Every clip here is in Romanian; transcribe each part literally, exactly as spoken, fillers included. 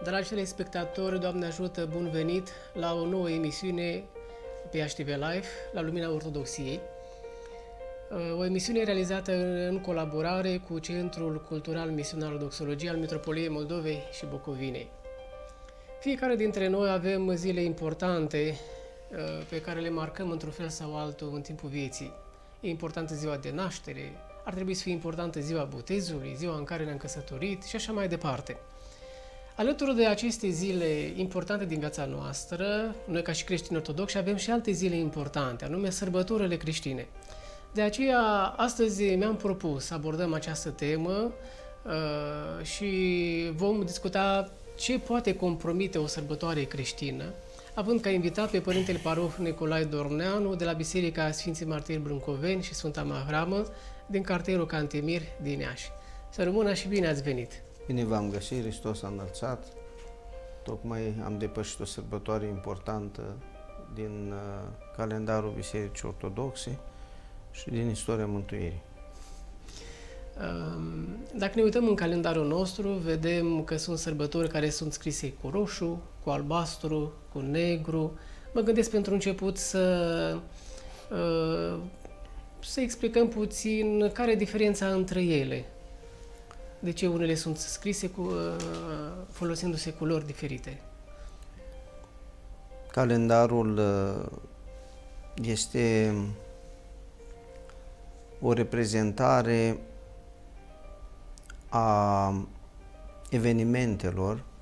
Dragi telespectatori, Doamne ajută, bun venit la o nouă emisiune pe H T V Live, la Lumina Ortodoxiei. O emisiune realizată în colaborare cu Centrul Cultural Misionar Doxologie al Metropoliei Moldovei și Bucovinei. Fiecare dintre noi avem zile importante pe care le marcăm într-un fel sau altul în timpul vieții. E importantă ziua de naștere, ar trebui să fie importantă ziua botezului, ziua în care ne-am căsătorit și așa mai departe. Alături de aceste zile importante din viața noastră, noi ca și creștini ortodoxi avem și alte zile importante, anume sărbătorile creștine. De aceea, astăzi mi-am propus să abordăm această temă uh, și vom discuta ce poate compromite o sărbătoare creștină, având ca invitat pe Părintele Paroh Nicolae Dorneanu de la Biserica Sfinții Martiri Brâncoveni și Sfânta Mahramă din cartierul Cantemir din Iași. Să rămână și bine ați venit! Bine v-am găsit, Hristos a înălțat. Tocmai am depășit o sărbătoare importantă din uh, calendarul Bisericii Ortodoxe și din istoria mântuirii. Dacă ne uităm în calendarul nostru, vedem că sunt sărbători care sunt scrise cu roșu, cu albastru, cu negru. Mă gândesc pentru început să, să explicăm puțin care e diferența între ele. De ce unele sunt scrise cu, folosindu-se culori diferite? Calendarul este o reprezentare a evenimentelor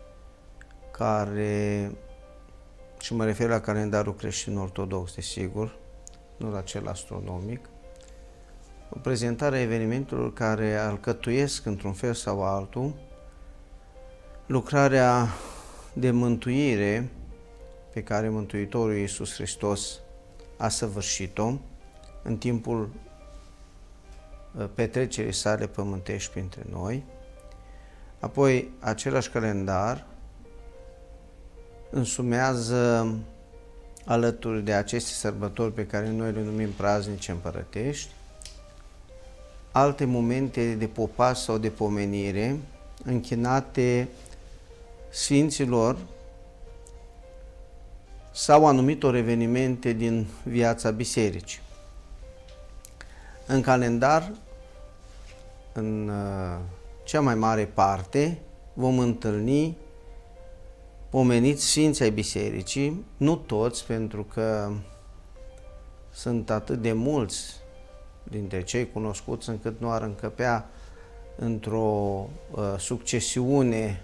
care, și mă refer la calendarul creștin ortodox, desigur, nu la cel astronomic, o prezentare a evenimentelor care alcătuiesc într-un fel sau altul lucrarea de mântuire pe care Mântuitorul Iisus Hristos a săvârșit-o în timpul petrecerii sale pământești printre noi. Apoi, același calendar însumează, alături de aceste sărbători pe care noi le numim praznice împărătești, alte momente de popas sau de pomenire închinate sfinților sau anumitor evenimente din viața bisericii. În calendar, în uh, cea mai mare parte, vom întâlni pomeniți sfinți ai bisericii, nu toți, pentru că sunt atât de mulți dintre cei cunoscuți încât nu ar încăpea într-o uh, succesiune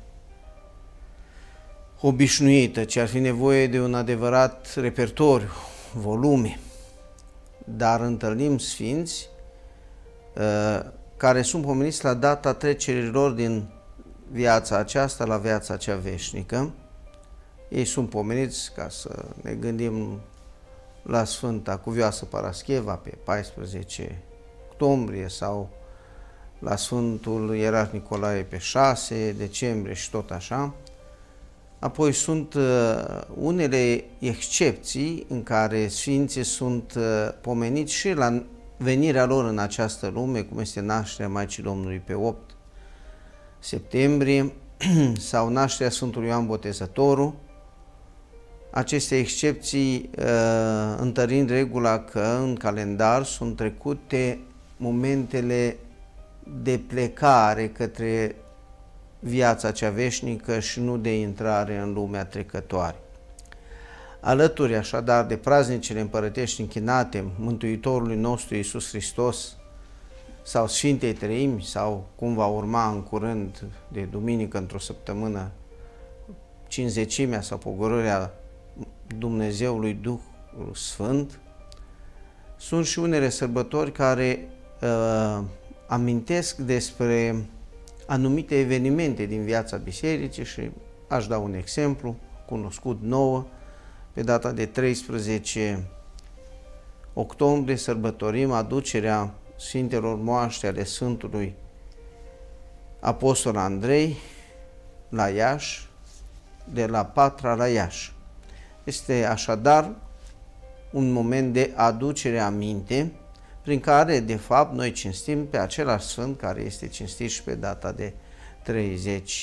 obișnuită, ci ar fi nevoie de un adevărat repertoriu, volume. Dar întâlnim sfinți uh, care sunt pomeniți la data trecerii lor din viața aceasta la viața cea veșnică. Ei sunt pomeniți, ca să ne gândim la Sfânta Cuvioasă Parascheva pe paisprezece octombrie sau la Sfântul Ierarh Nicolae pe șase decembrie și tot așa. Apoi sunt uh, unele excepții în care sfinții sunt uh, pomeniți și la venirea lor în această lume, cum este nașterea Maicii Domnului pe opt septembrie sau nașterea Sfântului Ioan Botezătorul. Aceste excepții uh, întărind regula că în calendar sunt trecute momentele de plecare către viața cea veșnică și nu de intrare în lumea trecătoare. Alături așadar de praznicele împărătești închinate Mântuitorului nostru Iisus Hristos sau Sfintei Treimi sau cum va urma în curând de duminică într-o săptămână Cincizecimea sau Pogorârea Dumnezeului Duhul Sfânt, sunt și unele sărbători care uh, amintesc despre anumite evenimente din viața bisericii și aș da un exemplu cunoscut nouă. Pe data de treisprezece octombrie sărbătorim aducerea Sfintelor Moaște ale Sfântului Apostol Andrei la Iași, de la Patra la Iași. Este așadar un moment de aducere aminte prin care, de fapt, noi cinstim pe același Sfânt care este cinstit și pe data de treizeci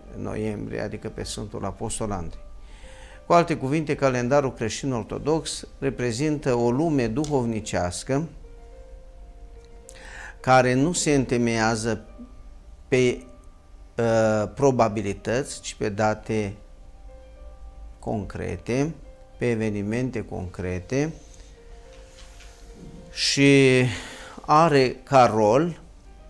noiembrie, adică pe Sfântul Apostol Andrei. Cu alte cuvinte, calendarul creștin-ortodox reprezintă o lume duhovnicească care nu se întemeiază pe uh, probabilități, ci pe date concrete, pe evenimente concrete și are ca rol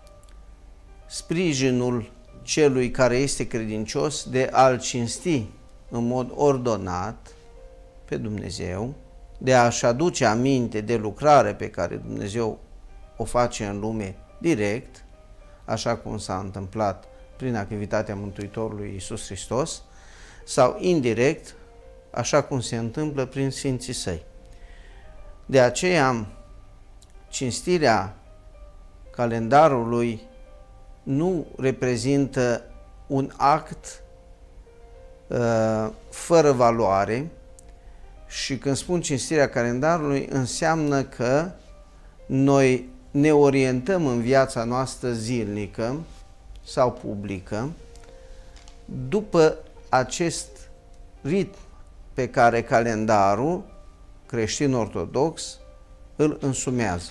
sprijinul celui care este credincios de a-L cinsti în mod ordonat pe Dumnezeu, de a-și aduce aminte de lucrare pe care Dumnezeu o face în lume direct, așa cum s-a întâmplat prin activitatea Mântuitorului Iisus Hristos, sau indirect, așa cum se întâmplă prin Sfinții Săi. De aceea, cinstirea calendarului nu reprezintă un act uh, fără valoare și când spun cinstirea calendarului înseamnă că noi ne orientăm în viața noastră zilnică sau publică după acest ritm pe care calendarul creștin-ortodox îl însumează.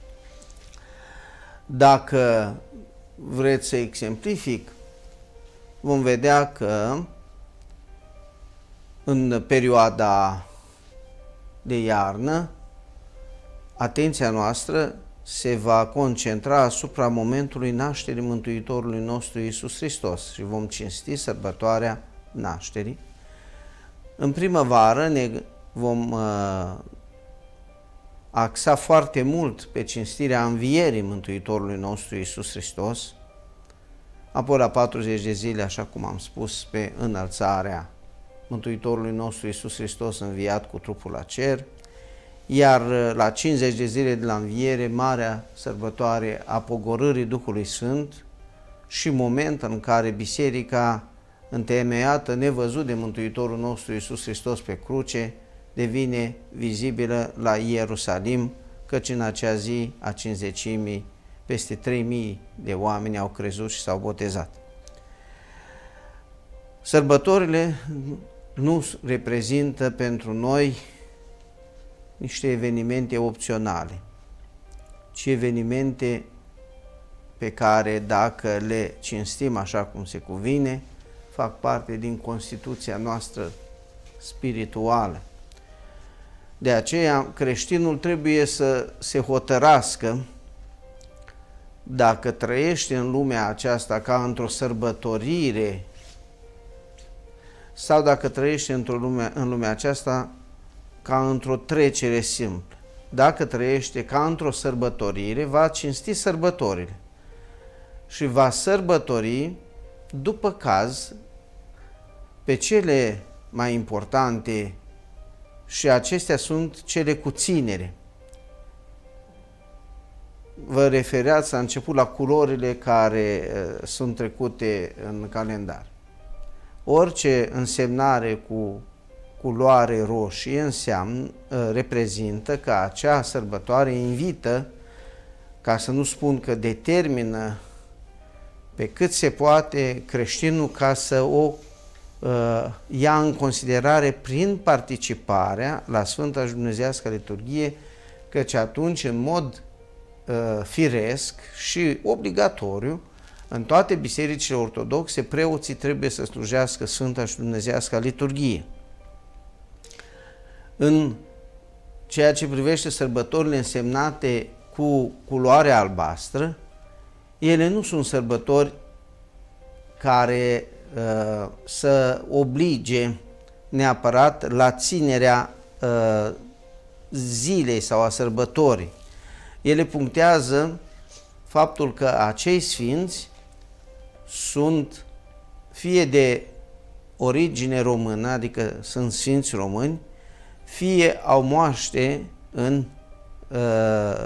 Dacă vreți să exemplific, vom vedea că în perioada de iarnă atenția noastră se va concentra asupra momentului nașterii Mântuitorului nostru Iisus Hristos și vom cinsti sărbătoarea nașterii. În primăvară ne vom uh, axa foarte mult pe cinstirea învierii Mântuitorului nostru Iisus Hristos, apoi la patruzeci de zile, așa cum am spus, pe înălțarea Mântuitorului nostru Iisus Hristos înviat cu trupul la cer, iar la cincizeci de zile de la înviere, marea sărbătoare a pogorârii Duhului Sfânt și moment în care biserica, întemeiată nevăzut de Mântuitorul nostru Iisus Hristos pe cruce, devine vizibilă la Ierusalim, căci în acea zi a cincizecimii peste trei mii de oameni au crezut și s-au botezat. Sărbătorile nu reprezintă pentru noi niște evenimente opționale, ci evenimente pe care, dacă le cinstim așa cum se cuvine, fac parte din constituția noastră spirituală. De aceea, creștinul trebuie să se hotărască dacă trăiește în lumea aceasta ca într-o sărbătorire sau dacă trăiește într-o lume, în lumea aceasta ca într-o trecere simplă. Dacă trăiește ca într-o sărbătorire, va cinsti sărbătorile și va sărbători, după caz, pe cele mai importante, și acestea sunt cele cu ținere. Vă refereați la început la culorile care uh, sunt trecute în calendar. Orice însemnare cu culoare roșie înseamnă, uh, reprezintă că acea sărbătoare invită, ca să nu spun că determină pe cât se poate creștinul ca să o uh, ia în considerare prin participarea la Sfânta și Dumnezeiască Liturghie, căci atunci, în mod uh, firesc și obligatoriu, în toate bisericile ortodoxe, preoții trebuie să slujească Sfânta și Dumnezeiască Liturghie. În ceea ce privește sărbătorile însemnate cu culoare albastră, ele nu sunt sărbători care uh, să oblige neapărat la ținerea uh, zilei sau a sărbătorii. Ele punctează faptul că acei sfinți sunt fie de origine română, adică sunt sfinți români, fie au moaște în uh,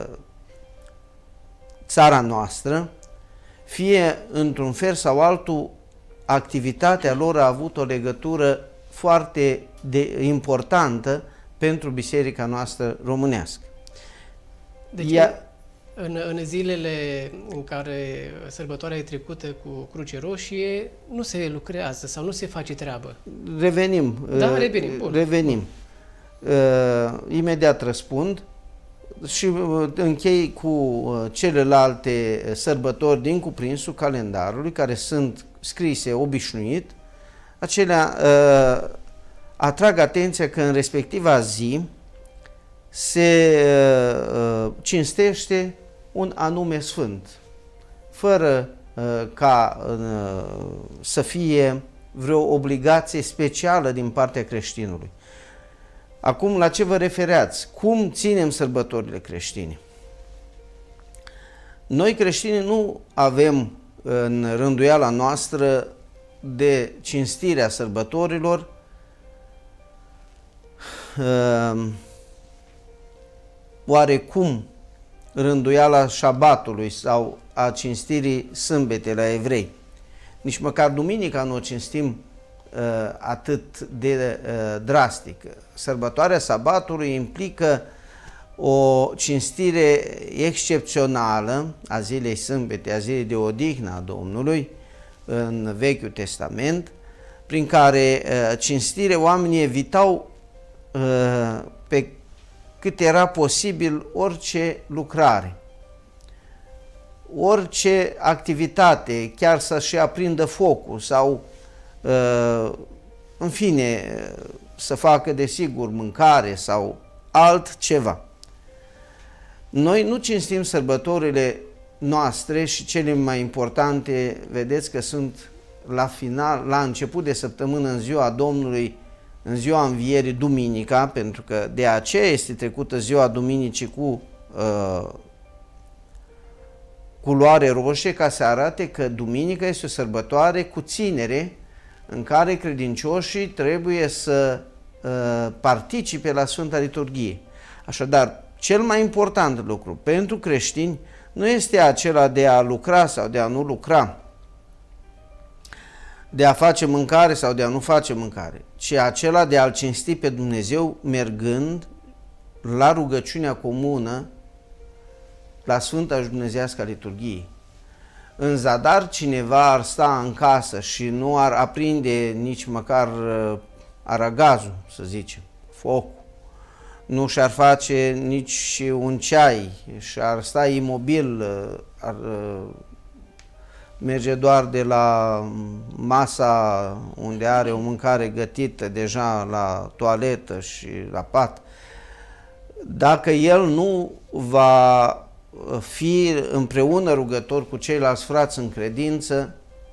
țara noastră, fie într-un fel sau altul activitatea lor a avut o legătură foarte de, importantă pentru biserica noastră românească. Deci, Ea, În, în zilele în care sărbătoarea e trecută cu Cruce Roșie, nu se lucrează sau nu se face treabă. Revenim. Da, revenim. Bun. Revenim. Uh, imediat răspund și uh, închei cu uh, celelalte sărbători din cuprinsul calendarului, care sunt scrise obișnuit. Acelea uh, atrag atenția că în respectiva zi se uh, cinstește un anume sfânt, fără uh, ca uh, să fie vreo obligație specială din partea creștinului. Acum, la ce vă refereați? Cum ținem sărbătorile creștine? Noi creștini nu avem în rânduiala noastră de cinstirea sărbătorilor uh, oarecum rânduiala șabatului sau a cinstirii sâmbetei la evrei. Nici măcar duminica nu o cinstim uh, atât de uh, drastic. Sărbătoarea sabatului implică o cinstire excepțională a zilei sâmbete, a zilei de odihnă a Domnului în Vechiul Testament, prin care uh, cinstire oamenii evitau uh, pe cât era posibil orice lucrare, orice activitate, chiar să-și aprindă focul sau, în fine, să facă, desigur, mâncare sau altceva. Noi nu cinstim sărbătorile noastre și cele mai importante, vedeți că sunt la final, la început de săptămână, în ziua Domnului, în ziua învierii, duminica, pentru că de aceea este trecută ziua duminicii cu uh, culoare roșie, ca să arate că duminica este o sărbătoare cu ținere în care credincioșii trebuie să uh, participe la Sfânta Liturghie. Așadar, cel mai important lucru pentru creștini nu este acela de a lucra sau de a nu lucra, de a face mâncare sau de a nu face mâncare, ci acela de a-L cinsti pe Dumnezeu mergând la rugăciunea comună la Sfânta și Dumnezeiasca Liturghie. În zadar, cineva ar sta în casă și nu ar aprinde nici măcar aragazul, să zicem, focul, nu și-ar face nici un ceai și ar sta imobil, ar merge doar de la masa unde are o mâncare gătită deja la toaletă și la pat. Dacă el nu va fi împreună rugător cu ceilalți frați în credință,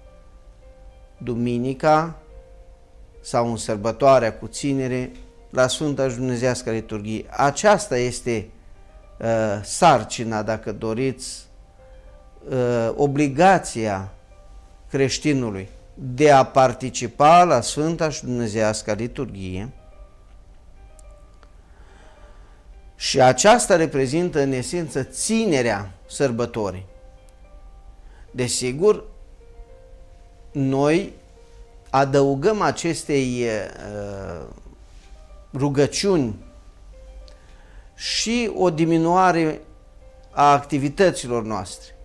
duminica sau în sărbătoarea cu ținere la Sfânta și Dumnezeiasca Liturghie. Aceasta este uh, sarcina, dacă doriți, uh, obligația creștinului de a participa la Sfânta și Dumnezeiasca Liturghie. Și aceasta reprezintă în esență ținerea sărbătorii. Desigur, noi adăugăm acestei uh, rugăciuni și o diminuare a activităților noastre,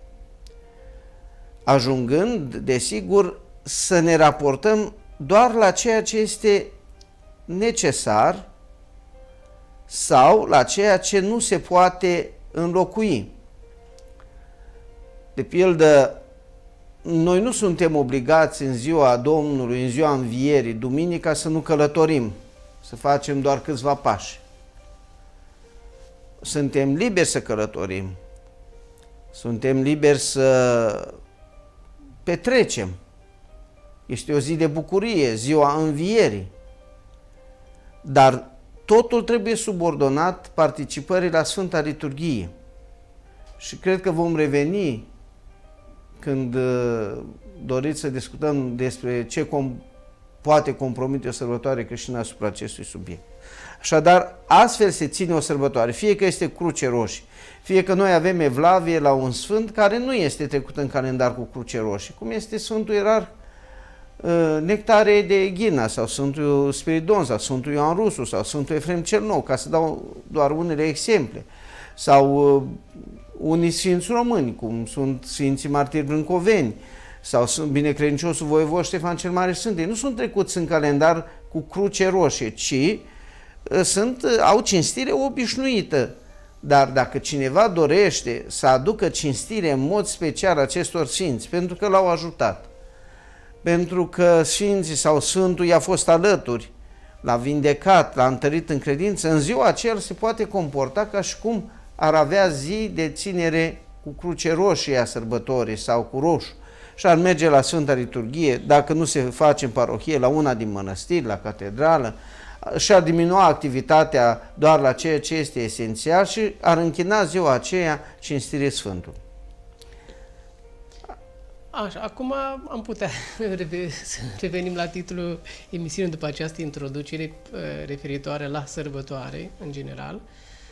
ajungând, desigur, să ne raportăm doar la ceea ce este necesar sau la ceea ce nu se poate înlocui. De pildă, noi nu suntem obligați în ziua Domnului, în ziua învierii, duminica, să nu călătorim, să facem doar câțiva pași. Suntem liberi să călătorim, suntem liberi să petrecem. Este o zi de bucurie, ziua învierii. Dar totul trebuie subordonat participării la Sfânta Liturghie. Și cred că vom reveni când doriți să discutăm despre ce com poate compromite o sărbătoare creștină asupra acestui subiect. Așadar, astfel se ține o sărbătoare, fie că este Cruce Roșie, fie că noi avem evlavie la un sfânt care nu este trecut în calendar cu Cruce Roșie, cum este Sfântul Ierarh Nectare de Ghina sau Sfântul Spiridon sau Sfântul Ioan Rusu sau Sfântul Efrem cel Nou, ca să dau doar unele exemple, sau unii sfinți români, cum sunt Sfinții Martiri Brâncoveni sau sunt binecredinciosul voievod Ștefan cel Mare Sfânt. Nu sunt trecuți în calendar cu cruce roșie, ci sunt, au cinstire obișnuită. Dar dacă cineva dorește să aducă cinstire în mod special acestor sfinți, pentru că l-au ajutat, pentru că sfinții sau Sfântul i-a fost alături, l-a vindecat, l-a întărit în credință, în ziua aceea se poate comporta ca și cum ar avea zi de ținere cu cruce roșie a sărbătorii sau cu roșu și ar merge la Sfânta Liturghie, dacă nu se face în parohie, la una din mănăstiri, la catedrală, și ar diminua activitatea doar la ceea ce este esențial și ar închina ziua aceea cinstire Sfântul. Așa, acum am putea să revenim la titlul emisiunii după această introducere referitoare la sărbătoare, în general.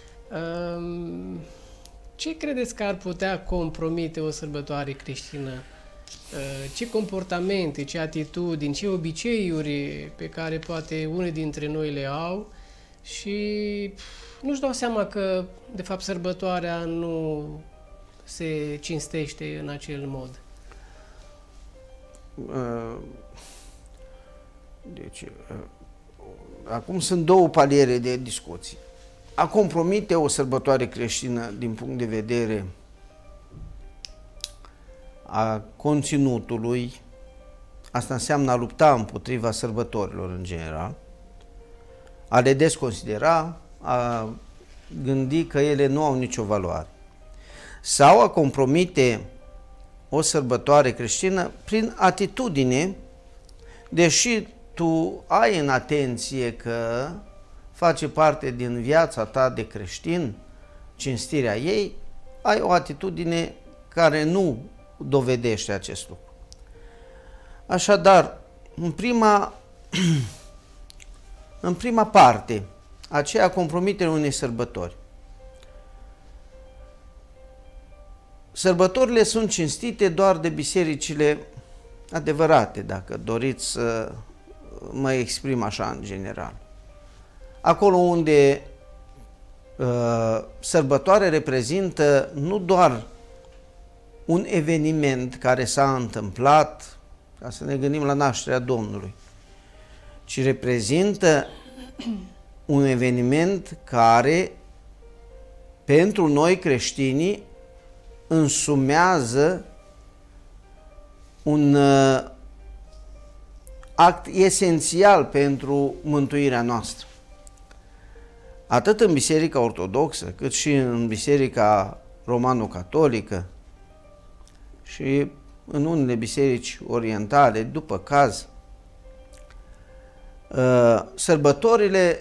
Ce credeți că ar putea compromite o sărbătoare creștină? Ce comportamente, ce atitudini, ce obiceiuri pe care poate unii dintre noi le au și nu-și dau seama că, de fapt, sărbătoarea nu se cinstește în acel mod? Deci, acum sunt două paliere de discuții. A compromite o sărbătoare creștină din punct de vedere a conținutului, asta înseamnă a lupta împotriva sărbătorilor în general, a le desconsidera, a gândi că ele nu au nicio valoare. Sau a compromite o sărbătoare creștină prin atitudine, deși tu ai în atenție că face parte din viața ta de creștin, cinstirea ei, ai o atitudine care nu dovedește acest lucru. Așadar, în prima, în prima parte, aceea compromiterea unei sărbători. Sărbătorile sunt cinstite doar de bisericile adevărate, dacă doriți să mă exprim așa în general. Acolo unde uh, sărbătoare reprezintă nu doar un eveniment care s-a întâmplat, ca să ne gândim la nașterea Domnului, ci reprezintă un eveniment care, pentru noi creștinii, însumează un uh, act esențial pentru mântuirea noastră. Atât în Biserica Ortodoxă, cât și în Biserica Romano-Catolică și în unele biserici orientale, după caz, uh, sărbătorile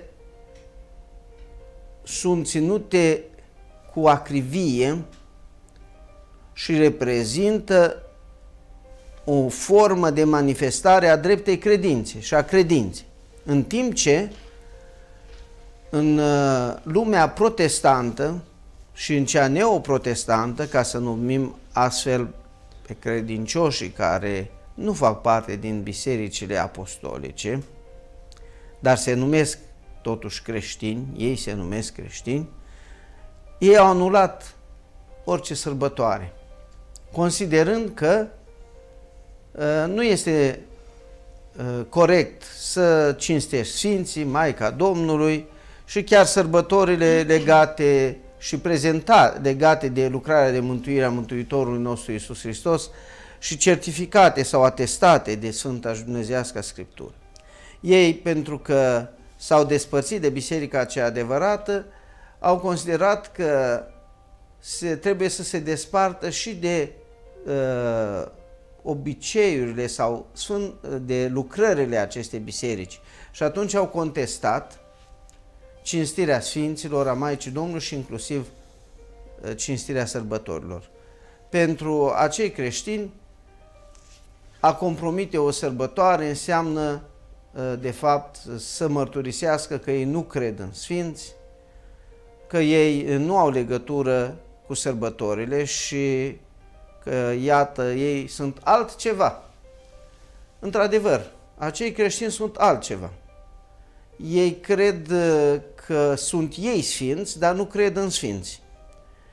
sunt ținute cu acrivie și reprezintă o formă de manifestare a dreptei credințe și a credinței. În timp ce în lumea protestantă și în cea neoprotestantă, ca să numim astfel pe credincioșii care nu fac parte din bisericile apostolice, dar se numesc totuși creștini, ei se numesc creștini, ei au anulat orice sărbătoare, considerând că uh, nu este uh, corect să cinstești Sfinții, Maica Domnului și chiar sărbătorile legate și prezenta, legate de lucrarea de mântuire a Mântuitorului nostru Iisus Hristos și certificate sau atestate de Sfânta și Dumnezeiasca Scriptură. Ei, pentru că s-au despărțit de biserica cea adevărată, au considerat că se, trebuie să se despartă și de uh, obiceiurile sau de lucrările acestei biserici. Și atunci au contestat cinstirea Sfinților, a Maicii Domnului și inclusiv uh, cinstirea sărbătorilor. Pentru acei creștini, a compromite o sărbătoare înseamnă, uh, de fapt, să mărturisească că ei nu cred în Sfinți, că ei nu au legătură cu sărbătorile și că, iată, ei sunt altceva. Într-adevăr, acei creștini sunt altceva. Ei cred că sunt ei sfinți, dar nu cred în sfinți.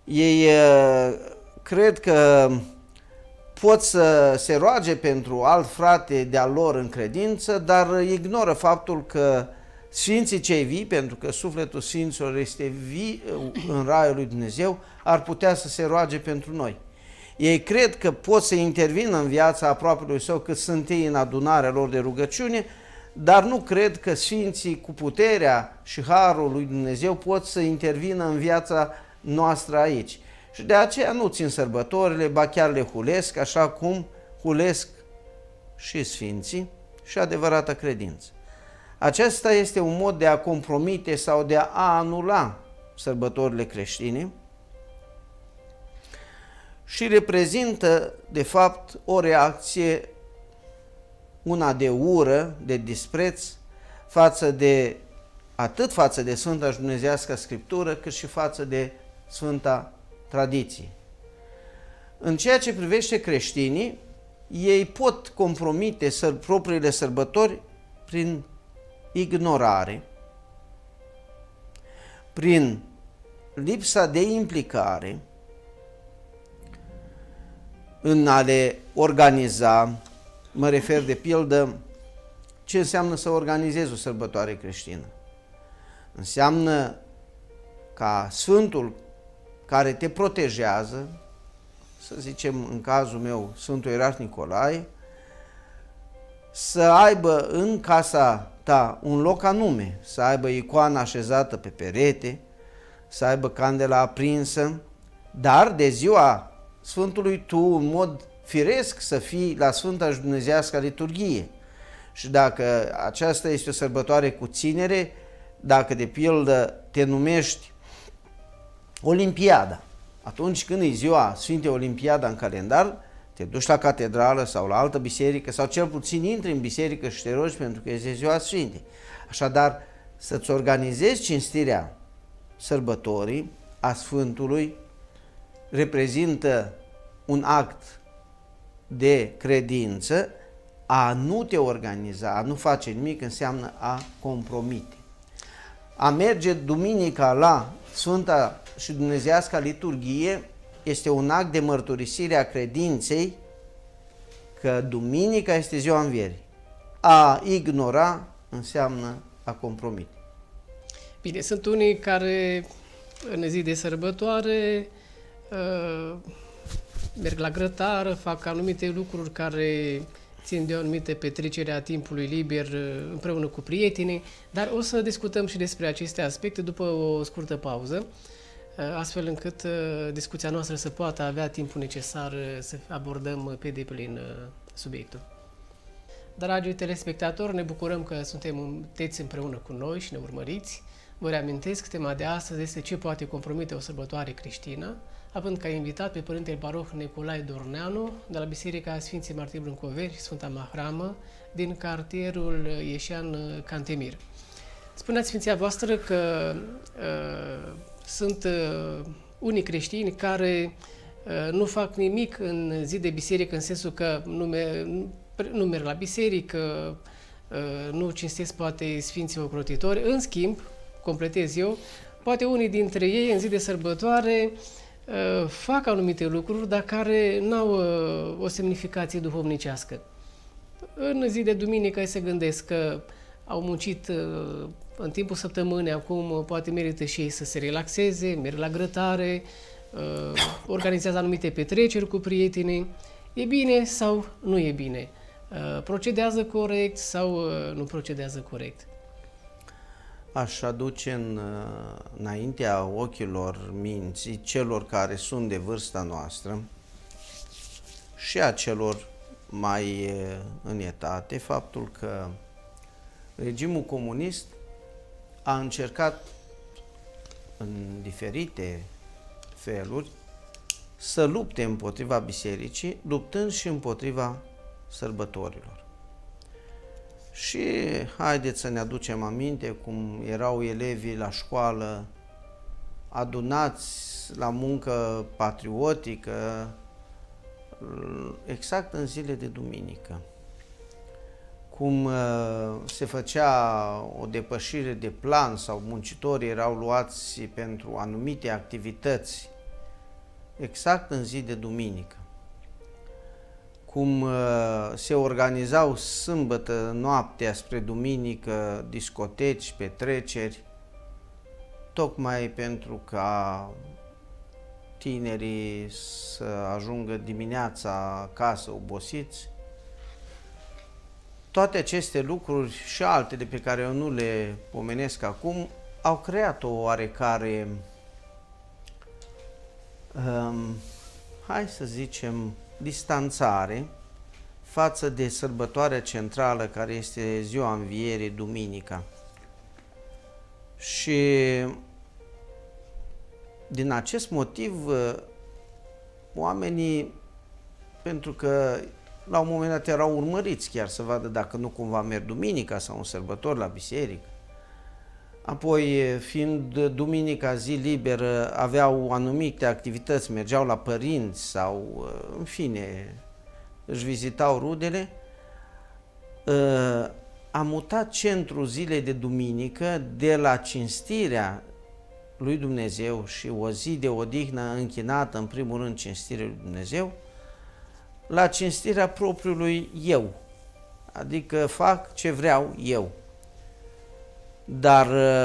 Ei cred că pot să se roage pentru alt frate de-a lor în credință, dar ignoră faptul că Sfinții cei vii, pentru că sufletul Sfinților este vii în raiul lui Dumnezeu, ar putea să se roage pentru noi. Ei cred că pot să intervină în viața aproapelui său cât sunt ei în adunarea lor de rugăciune, dar nu cred că Sfinții cu puterea și harul lui Dumnezeu pot să intervină în viața noastră aici. Și de aceea nu țin sărbătorile, ba chiar le hulesc, așa cum hulesc și Sfinții și adevărata credință. Acesta este un mod de a compromite sau de a anula sărbătorile creștine și reprezintă, de fapt, o reacție, una de ură, de dispreț, față de, atât față de Sfânta și Dumnezeiască Scriptură, cât și față de Sfânta Tradiție. În ceea ce privește creștinii, ei pot compromite săr, propriile sărbători prin ignorare, prin lipsa de implicare în a le organiza. Mă refer de pildă ce înseamnă să organizezi o sărbătoare creștină. Înseamnă ca Sfântul care te protejează, să zicem în cazul meu Sfântul Ierarh Nicolae, să aibă în casa ta un loc anume, să aibă icoana așezată pe perete, să aibă candela aprinsă, dar de ziua Sfântului tu în mod firesc să fii la Sfânta și Dumnezeiască liturghie. Și dacă aceasta este o sărbătoare cu ținere, dacă de pildă te numești Olimpiada, atunci când e ziua Sfintei Olimpiada în calendar, te duci la catedrală sau la altă biserică sau cel puțin intri în biserică și te rogi pentru că este ziua Sfintei. Așadar, să-ți organizezi cinstirea sărbătorii a Sfântului reprezintă un act de credință. A nu te organiza, a nu face nimic înseamnă a compromite. A merge duminica la Sfânta și Dumnezeiasca liturghie este un act de mărturisire a credinței că duminica este ziua învierii. A ignora înseamnă a compromite. Bine, sunt unii care în zi de sărbătoare uh, merg la grătară, fac anumite lucruri care țin de o anumită petrecere a timpului liber împreună cu prietenii, dar o să discutăm și despre aceste aspecte după o scurtă pauză, astfel încât discuția noastră să poată avea timpul necesar să abordăm pe deplin subiectul. Dragi telespectatori, ne bucurăm că sunteți împreună cu noi și ne urmăriți. Vă reamintesc, tema de astăzi este ce poate compromite o sărbătoare creștină, având ca invitat pe Părintele Paroh Nicolae Dorneanu de la Biserica Sfinții Martiri Brâncoveni și Sfânta Mahramă din cartierul Ieșean Cantemir. Spuneați Sfinția voastră că uh, sunt uh, unii creștini care uh, nu fac nimic în zi de biserică, în sensul că nu, me nu merg la biserică, uh, nu cinstesc poate Sfinții Ocrotitori. În schimb, completez eu, poate unii dintre ei în zi de sărbătoare uh, fac anumite lucruri, dar care n-au uh, o semnificație duhovnicească. În zi de duminică se gândesc că au muncit uh, în timpul săptămânii, acum uh, poate merită și ei să se relaxeze, merg la grătare, uh, organizează anumite petreceri cu prietenii. E bine sau nu e bine? Uh, procedează corect sau uh, nu procedează corect? Aș aduce în, înaintea ochilor minții celor care sunt de vârsta noastră și a celor mai în etate faptul că regimul comunist a încercat în diferite feluri să lupte împotriva bisericii, luptând și împotriva sărbătorilor. Și haideți să ne aducem aminte cum erau elevii la școală adunați la muncă patriotică exact în zile de duminică. Cum se făcea o depășire de plan sau muncitorii erau luați pentru anumite activități exact în zi de duminică. Cum se organizau sâmbătă noaptea spre duminică discoteci, petreceri, tocmai pentru ca tinerii să ajungă dimineața acasă obosiți. Toate aceste lucruri și altele pe care eu nu le pomenesc acum au creat o oarecare, um, hai să zicem, distanțare față de sărbătoarea centrală care este ziua Învierii, duminica. Și din acest motiv oamenii, pentru că la un moment dat erau urmăriți chiar să vadă dacă nu cumva merg duminica sau un sărbător la biserică, apoi fiind duminica zi liberă aveau anumite activități, mergeau la părinți sau în fine își vizitau rudele, a mutat centrul zilei de duminică de la cinstirea lui Dumnezeu și o zi de odihnă închinată în primul rând cinstirea lui Dumnezeu, la cinstirea propriului eu, adică fac ce vreau eu. Dar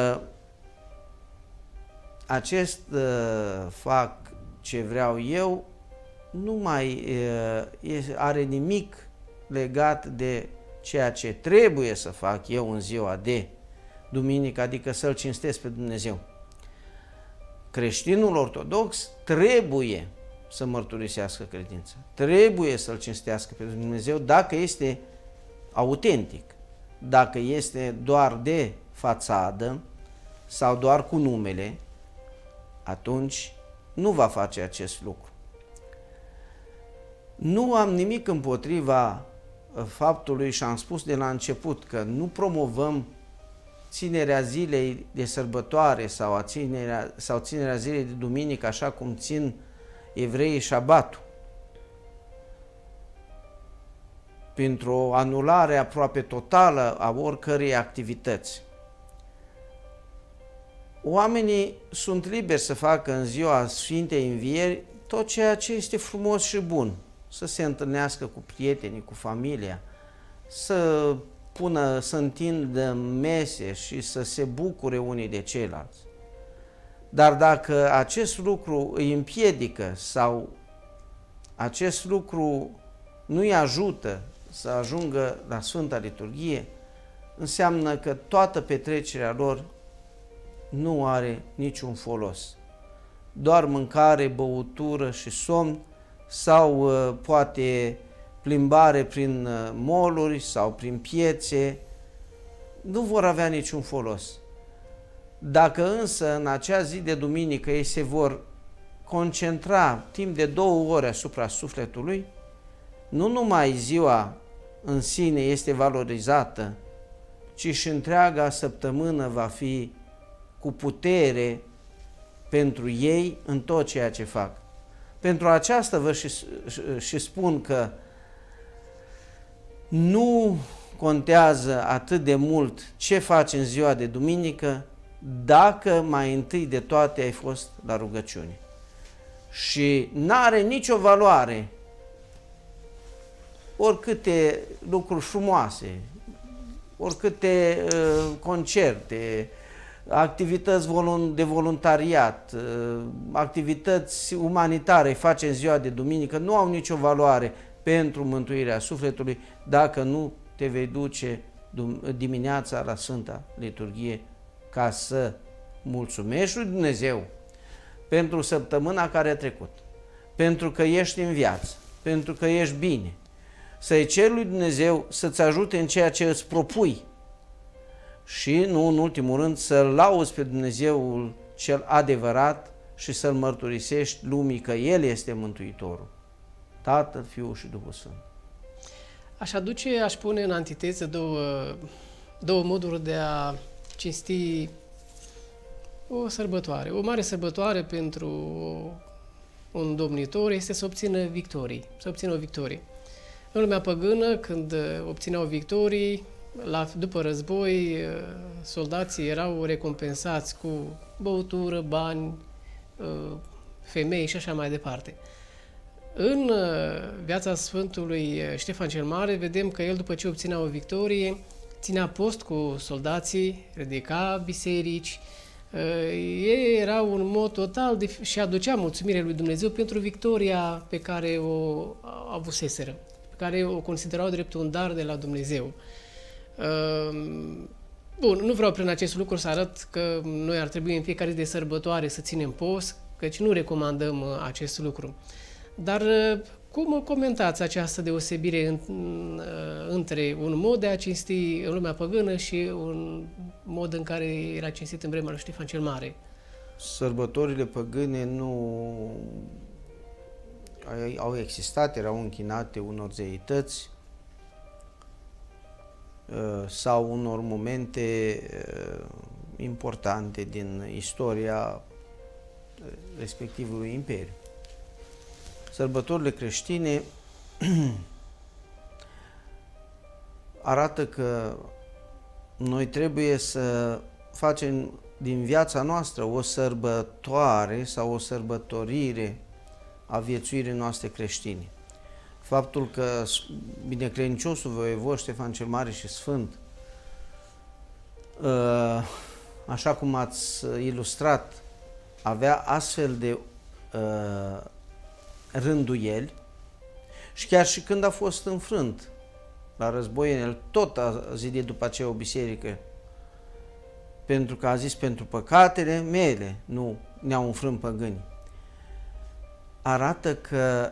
acest fac ce vreau eu nu mai are nimic legat de ceea ce trebuie să fac eu în ziua de duminică, adică să-L cinstesc pe Dumnezeu. Creștinul ortodox trebuie să mărturisească credința, trebuie să-L cinstească pe Dumnezeu dacă este autentic. Dacă este doar de fațadă sau doar cu numele, atunci nu va face acest lucru. Nu am nimic împotriva faptului, și am spus de la început, că nu promovăm ținerea zilei de sărbătoare sau, a ținerea, sau ținerea zilei de duminică așa cum țin evreii șabatul, pentru o anulare aproape totală a oricărei activități. Oamenii sunt liberi să facă în ziua Sfintei Învieri tot ceea ce este frumos și bun, să se întâlnească cu prietenii, cu familia, să pună, să întindă mese și să se bucure unii de ceilalți. Dar dacă acest lucru îi împiedică sau acest lucru nu îi ajută să ajungă la Sfânta Liturghie, înseamnă că toată petrecerea lor nu are niciun folos. Doar mâncare, băutură și somn sau uh, poate plimbare prin uh, mall-uri sau prin piețe, nu vor avea niciun folos. Dacă însă în acea zi de duminică ei se vor concentra timp de două ore asupra sufletului, nu numai ziua în sine este valorizată, ci și întreaga săptămână va fi cu putere pentru ei în tot ceea ce fac. Pentru aceasta vă și, și spun că nu contează atât de mult ce faci în ziua de duminică, dacă mai întâi de toate ai fost la rugăciune. Și n-are nicio valoare oricâte lucruri frumoase, oricâte uh, concerte, activități de voluntariat, uh, activități umanitare face în ziua de duminică, nu au nicio valoare pentru mântuirea sufletului dacă nu te vei duce dimineața la Sfânta Liturghie ca să mulțumești lui Dumnezeu pentru săptămâna care a trecut, pentru că ești în viață, pentru că ești bine, să-i ceri lui Dumnezeu să-ți ajute în ceea ce îți propui și, nu în ultimul rând, să-L lauzi pe Dumnezeul cel adevărat și să-L mărturisești lumii că El este Mântuitorul, Tatăl, Fiul și Duhul Sfânt. Aș aduce, aș pune în antiteză două, două moduri de a cinsti o sărbătoare. O mare sărbătoare pentru un domnitor este să obțină victorii, să obțină o victorie. În lumea păgână, când obțineau victorii, la, după război, soldații erau recompensați cu băutură, bani, femei și așa mai departe. În viața Sfântului Ștefan cel Mare vedem că el, după ce obținea o victorie, ținea post cu soldații, ridica biserici. Ei era un mod total de, și aducea mulțumire lui Dumnezeu pentru victoria pe care o avuseseră, pe care o considerau drept un dar de la Dumnezeu. Bun, nu vreau prin acest lucru să arăt că noi ar trebui în fiecare zi de sărbătoare să ținem post, căci nu recomandăm acest lucru. Dar cum comentați această deosebire în, între un mod de a cinsti în lumea păgână și un mod în care era cinstit în vremea lui Ștefan cel Mare? Sărbătorile păgâne nu au existat, erau închinate unor zeități sau unor momente importante din istoria respectivului imperiu. Sărbătorile creștine arată că noi trebuie să facem din viața noastră o sărbătoare sau o sărbătorire a viețuirii noastre creștine. Faptul că binecredinciosul voievod Ștefan cel Mare și Sfânt, așa cum ați ilustrat, avea astfel de rânduieli și chiar și când a fost înfrânt la război, el tot a zidit după aceea o biserică, pentru că a zis: pentru păcatele mele nu ne-au înfrânt păgânii. Arată că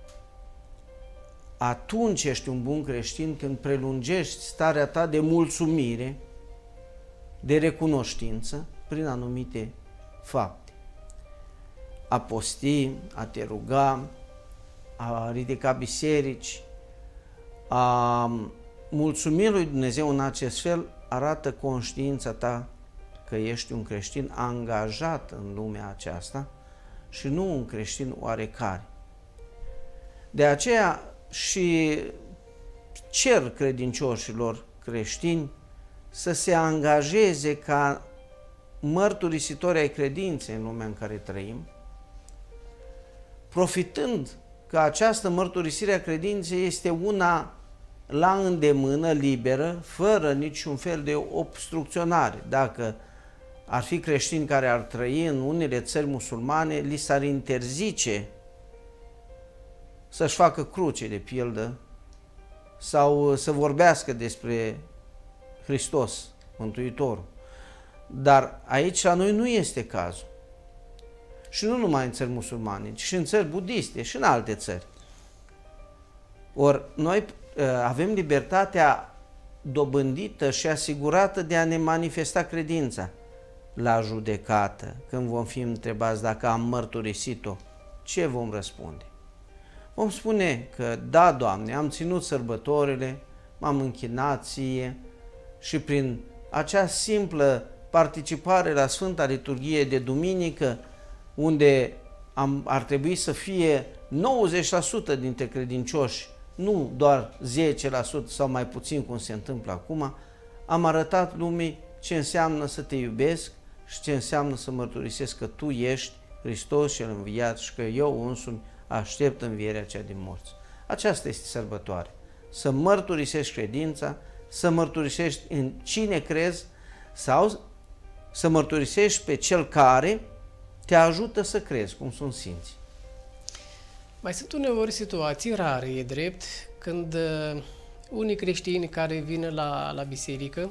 atunci ești un bun creștin când prelungești starea ta de mulțumire, de recunoștință prin anumite fapte. A posti, a te ruga, a ridica biserici, a mulțumi lui Dumnezeu în acest fel, arată conștiința ta că ești un creștin angajat în lumea aceasta și nu un creștin oarecare. De aceea și cer credincioșilor creștini să se angajeze ca mărturisitori ai credinței în lumea în care trăim, profitând că această mărturisire a credinței este una la îndemână, liberă, fără niciun fel de obstrucționare. Dacă ar fi creștini care ar trăi în unele țări musulmane, li s-ar interzice să-și facă cruce, de pildă, sau să vorbească despre Hristos, Mântuitorul. Dar aici la noi nu este cazul. Și nu numai în țări musulmane, ci și în țări budiste și în alte țări. Ori noi avem libertatea dobândită și asigurată de a ne manifesta credința. La judecată, când vom fi întrebați dacă am mărturisit-o, ce vom răspunde? Vom spune că da, Doamne, am ținut sărbătorile, m-am închinat Ție și prin acea simplă participare la Sfânta Liturghie de duminică, unde am, ar trebui să fie nouăzeci la sută dintre credincioși, nu doar zece la sută sau mai puțin cum se întâmplă acum, am arătat lumii ce înseamnă să te iubesc și ce înseamnă să mărturisesc că Tu ești Hristos cel înviat și că eu însumi aștept învierea cea din morți. Aceasta este sărbătoare. Să mărturisești credința, să mărturisești în cine crezi sau să mărturisești pe Cel care te ajută să crezi, cum sunt sfinții. Mai sunt uneori situații rare, e drept, când uh, unii creștini care vin la, la biserică,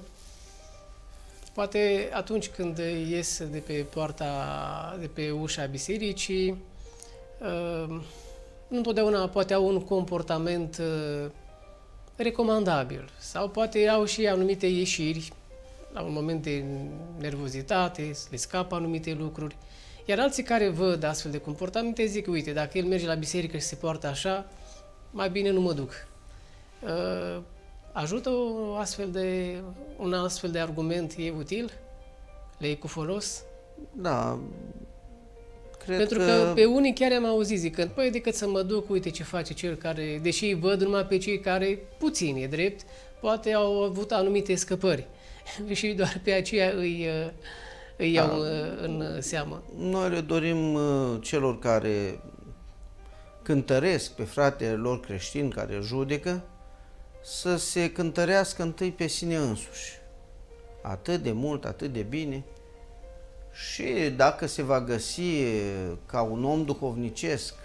poate atunci când ies de pe poarta, de pe ușa bisericii, uh, nu întotdeauna poate au un comportament uh, recomandabil sau poate au și anumite ieșiri la un moment de nervozitate, le scapă anumite lucruri. Iar alții care văd astfel de comportamente zic: uite, dacă el merge la biserică și se poartă așa, mai bine nu mă duc. Uh, ajută o astfel de, un astfel de argument, e util? Le e cu folos? Da. Cred Pentru că... că pe unii chiar am auzit zicând: păi, decât să mă duc, uite ce face cel care, deși îi văd numai pe cei care, puțin e drept, poate au avut anumite scăpări și doar pe aceea îi, îi iau da. în seamă? Noi le dorim celor care cântăresc pe fratele lor creștin care judecă să se cântărească întâi pe sine însuși. Atât de mult, atât de bine. Și dacă se va găsi ca un om duhovnicesc,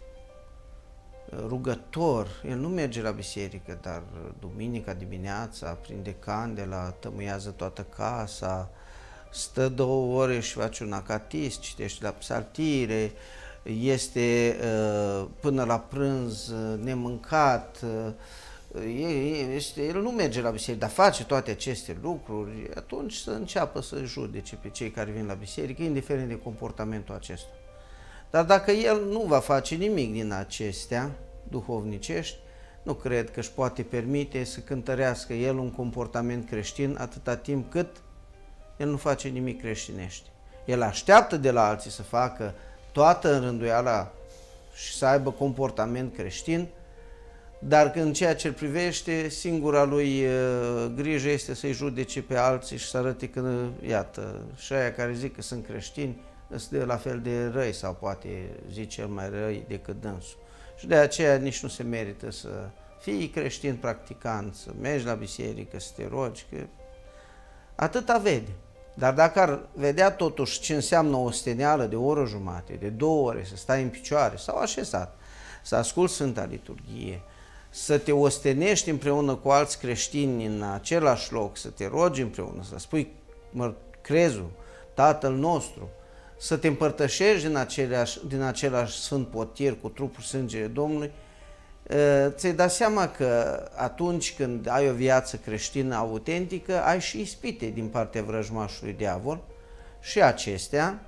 rugător, el nu merge la biserică, dar duminica dimineața prinde candela, tămâiază toată casa, stă două ore și face un acatist, citește la psaltire, este până la prânz nemâncat, este, el nu merge la biserică, dar face toate aceste lucruri, atunci să înceapă să judece pe cei care vin la biserică, indiferent de comportamentul acesta. Dar dacă el nu va face nimic din acestea duhovnicești, nu cred că își poate permite să cântărească el un comportament creștin atâta timp cât el nu face nimic creștinește. El așteaptă de la alții să facă toată rânduiala și să aibă comportament creștin, dar în ceea ce îl privește, singura lui uh, grijă este să-i judece pe alții și să arate că, iată, și aia care zic că sunt creștini, sunt la fel de răi sau poate zice cel mai răi decât dânsul. Și de aceea nici nu se merită să fii creștin practicant, să mergi la biserică, să te rogi, că atâta vede. Dar dacă ar vedea totuși ce înseamnă o steneală de o oră jumate, de două ore, să stai în picioare sau așezat, să asculți Sfânta Liturghie, să te ostenești împreună cu alți creștini în același loc, să te rogi împreună, să spui crezul, Tatăl nostru, să te împărtășești din același, din același sfânt potir cu trupul sângele Domnului, ți-ai dat seama că atunci când ai o viață creștină autentică, ai și ispite din partea vrăjmașului diavol și acestea,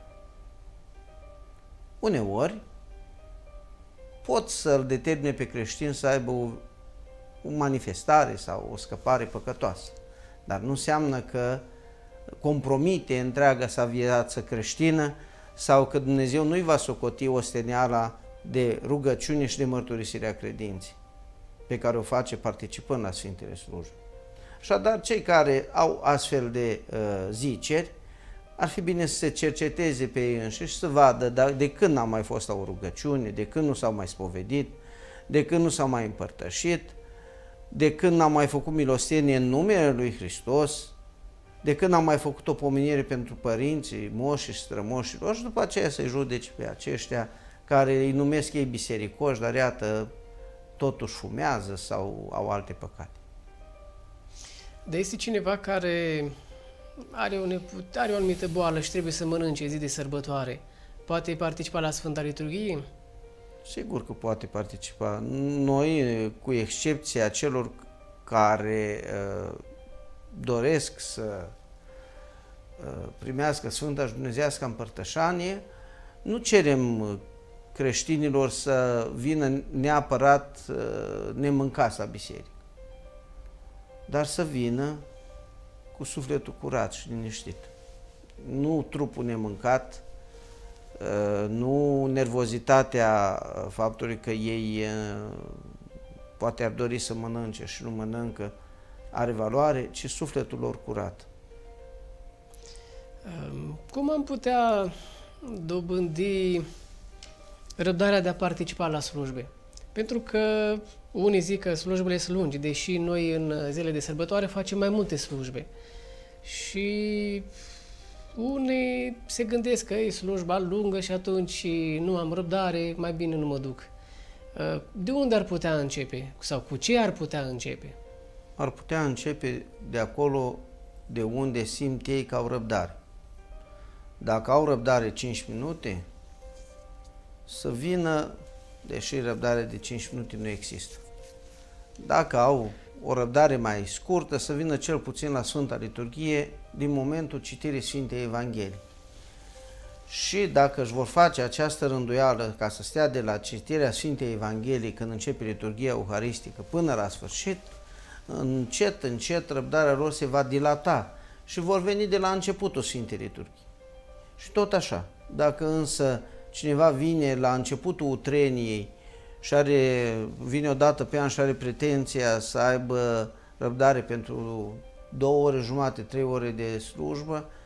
uneori, pot să-l determine pe creștin să aibă o, o manifestare sau o scăpare păcătoasă. Dar nu înseamnă că compromite întreaga sa viață creștină sau că Dumnezeu nu-i va socoti osteneala de rugăciune și de mărturisirea credinței pe care o face participând la Sfintele Slujbe. Așadar, cei care au astfel de uh, ziceri, ar fi bine să se cerceteze pe ei înșiși și să vadă de când n-au mai fost la o rugăciune, de când nu s-au mai spovedit, de când nu s-au mai împărtășit, de când n-au mai făcut milostenie în numele lui Hristos, de când n-au mai făcut o pomenire pentru părinții, moșii și strămoșilor și după aceea să-i judece pe aceștia care îi numesc ei bisericoși, dar iată, totuși fumează sau au alte păcate. Dar este cineva care are o, are o anumită boală și trebuie să mănânce zi de sărbătoare, poate participa la Sfânta Liturghie? Sigur că poate participa. Noi, cu excepția celor care uh, doresc să uh, primească Sfânta și Dumnezeiasca Împărtășanie, nu cerem creștinilor să vină neapărat uh, nemâncați la biserică, dar să vină cu sufletul curat și liniștit. Nu trupul nemâncat, nu nervozitatea faptului că ei poate ar dori să mănânce și nu mănâncă are valoare, ci sufletul lor curat. Cum am putea dobândi răbdarea de a participa la slujbe? Pentru că unii zic că slujbele sunt lungi, deși noi în zilele de sărbătoare facem mai multe slujbe. Și unii se gândesc că e slujba lungă și atunci nu am răbdare, mai bine nu mă duc. De unde ar putea începe? Sau cu ce ar putea începe? Ar putea începe de acolo de unde simt ei că au răbdare. Dacă au răbdare cinci minute, să vină, deși răbdare de cinci minute nu există. Dacă au o răbdare mai scurtă, să vină cel puțin la Sfânta Liturghie din momentul citirii Sfintei Evanghhelii. Și dacă își vor face această rânduială ca să stea de la citirea Sfintei Evanghhelii când începe liturghia euharistică până la sfârșit, încet, încet răbdarea lor se va dilata și vor veni de la începutul Sfintei Liturghii. Și tot așa, dacă însă cineva vine la începutul utreniei și are, vine o dată pe an și are pretenția să aibă răbdare pentru două ore jumate, trei ore de slujbă,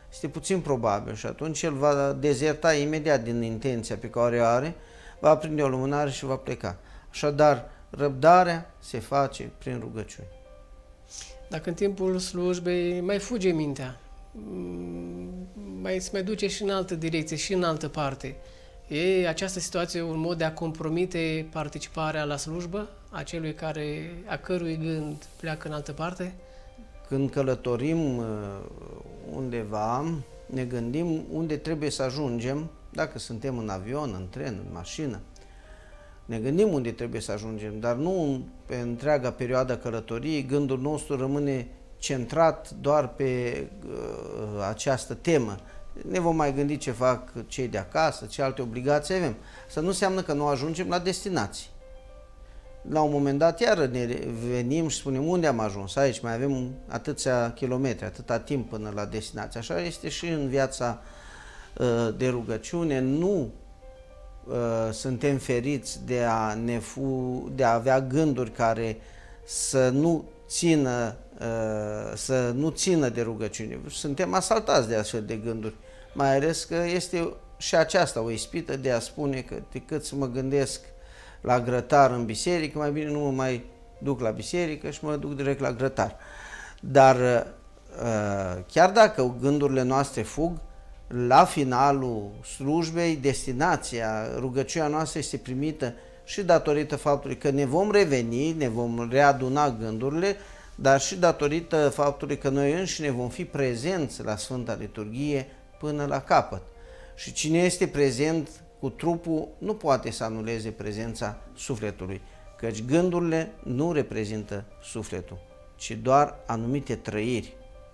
este puțin probabil și atunci el va dezerta imediat din intenția pe care o are, va prinde o lumânare și va pleca. Așadar, răbdarea se face prin rugăciuni. Dacă în timpul slujbei mai fuge mintea, mai se mai duce și în altă direcție, și în altă parte, e această situație un mod de a compromite participarea la slujbă a celui care, a cărui gând pleacă în altă parte? Când călătorim undeva, ne gândim unde trebuie să ajungem, dacă suntem în avion, în tren, în mașină. Ne gândim unde trebuie să ajungem, dar nu pe întreaga perioadă călătoriei, gândul nostru rămâne centrat doar pe uh, această temă. Ne vom mai gândi ce fac cei de acasă, ce alte obligații avem. Asta nu înseamnă că nu ajungem la destinație. La un moment dat iară ne venim și spunem unde am ajuns, aici mai avem atâția kilometri, atâta timp până la destinație. Așa este și în viața uh, de rugăciune, nu uh, suntem feriți de a, ne fu, de a avea gânduri care să nu țină, uh, să nu țină de rugăciune. Suntem asaltați de astfel de gânduri, mai ales că este și aceasta o ispită de a spune că decât să mă gândesc la grătar în biserică, mai bine nu mă mai duc la biserică și mă duc direct la grătar. Dar chiar dacă gândurile noastre fug, la finalul slujbei, destinația, rugăciunea noastră este primită și datorită faptului că ne vom reveni, ne vom readuna gândurile, dar și datorită faptului că noi înșine vom fi prezenți la Sfânta Liturghie până la capăt. Și cine este prezent cu trupul nu poate să anuleze prezența sufletului, căci gândurile nu reprezintă sufletul, ci doar anumite trăiri.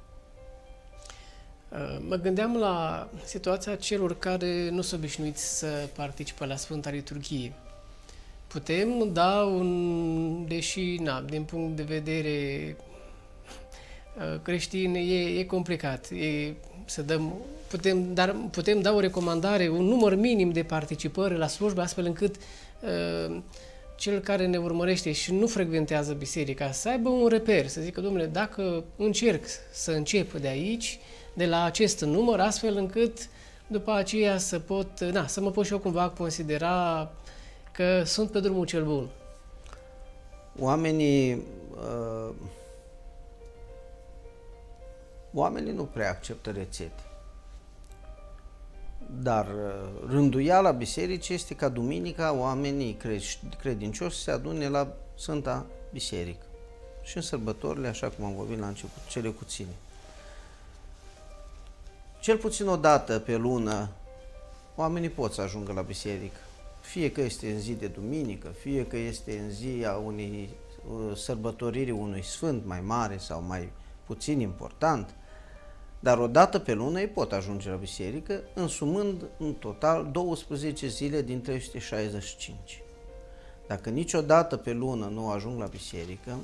Mă gândeam la situația celor care nu sunt obișnuiți să participe la Sfânta Liturghie. Putem da un, deși na, din punct de vedere creștin e, e complicat, e, să dăm, putem, dar putem da o recomandare, un număr minim de participări la slujbă, astfel încât uh, cel care ne urmărește și nu frecventează biserica să aibă un reper, să zică, domnule, dacă încerc să încep de aici, de la acest număr, astfel încât după aceea să pot, na, să mă pot și eu cumva considera că sunt pe drumul cel bun. Oamenii uh, oamenii nu prea acceptă rețete. Dar rânduiala bisericii este ca duminica oamenii credincioși să se adune la Sfânta Biserică. Și în sărbătorile, așa cum am vorbit la început, cele cuține. Cel puțin o dată pe lună, oamenii pot să ajungă la biserică. Fie că este în zi de duminică, fie că este în zi a unei sărbătoriri unui sfânt mai mare sau mai puțin important, dar o dată pe lună ei pot ajunge la biserică, însumând în total douăsprezece zile din trei sute șaizeci și cinci. Dacă niciodată pe lună nu ajung la biserică,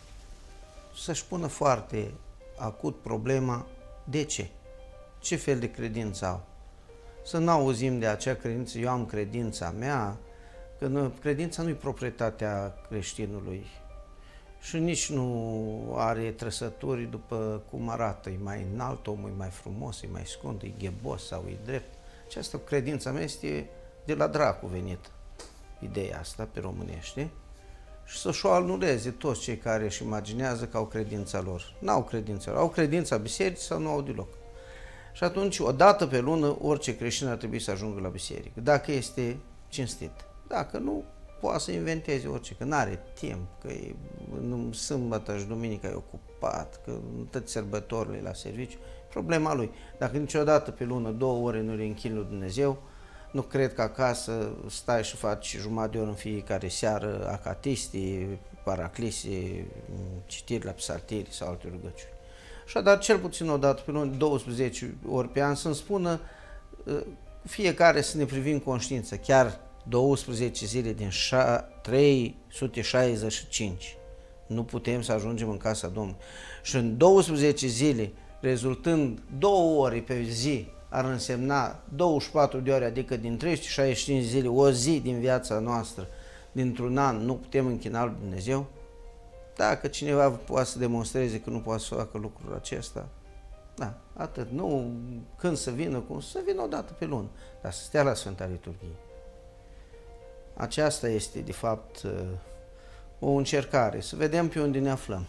să-și pună foarte acut problema de ce? Ce fel de credință au? Să nu auzim de acea credință, eu am credința mea, că credința nu e proprietatea creștinului și nici nu are trăsături după cum arată, e mai înalt, omul e mai frumos, e mai scund, e ghebos sau e drept. Această credința mea este de la dracu venit, ideea asta pe românește, și să-și o anuleze toți cei care își imaginează că au credința lor. N-au credința lor, au credința bisericii sau nu au deloc. Și atunci, o dată pe lună, orice creștin ar trebui să ajungă la biserică, dacă este cinstit. Dacă nu, poate să inventeze orice, că n-are timp, că e sâmbătă și duminica e ocupat, că toate sărbătorile la serviciu, problema lui. Dacă niciodată pe lună, două ore nu le închin lui Dumnezeu, nu cred că acasă stai și faci jumătate de oră în fiecare seară acatistii, paraclise, citiri la psaltiri sau alte rugăciuni. Așadar, cel puțin o dată pe lună, douăsprezece ori pe an, să-mi spună fiecare să ne privim conștiință, chiar douăsprezece zile din trei sute șaizeci și cinci. Nu putem să ajungem în casa Domnului. Și în douăsprezece zile, rezultând două ore pe zi, ar însemna douăzeci și patru de ore, adică din trei sute șaizeci și cinci zile, o zi din viața noastră, dintr-un an, nu putem închina lui Dumnezeu. Dacă cineva poate să demonstreze că nu poate să facă lucrul acesta, Da, atât. Nu când să vină, cum să vină o dată pe lună, dar să stea la Sfânta Liturghie. Aceasta este, de fapt, o încercare, să vedem pe unde ne aflăm.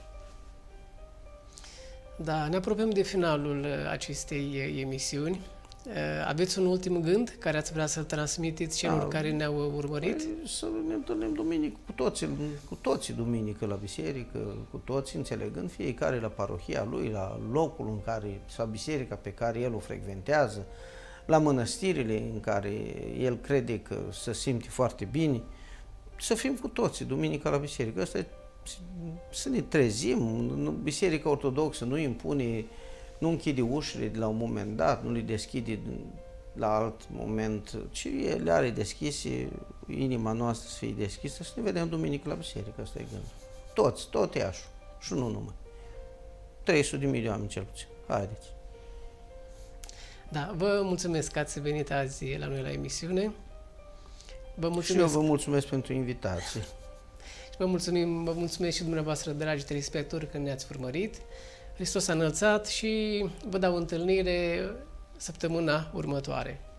Da, ne apropiem de finalul acestei emisiuni. Aveți un ultim gând care ați vrea să-l transmiteți celor da, care ne-au urmărit? Păi, să ne întâlnim duminică cu toții, cu toții duminică la biserică, cu toți înțelegând, fiecare la parohia lui, la locul în care, sau biserica pe care el o frecventează, la mănăstirile în care el crede că se simte foarte bine, să fim cu toții duminică la biserică. Asta e, să ne trezim. Biserica Ortodoxă nu impune, nu închide ușile de la un moment dat, nu le deschide la alt moment, ci el le are deschise, inima noastră să fie deschisă, să ne vedem duminică la biserică, asta e gândul. Toți, tot Iașul, și nu numai. trei sute de mii de oameni cel puțin. Haideți! Da, vă mulțumesc că ați venit azi la noi la emisiune. Vă mulțumesc. Și eu vă mulțumesc pentru invitație. Și vă mulțumim, vă mulțumesc și dumneavoastră, dragi telespectatori, că ne-ați urmărit. Hristos a înălțat și vă dau întâlnire săptămâna următoare.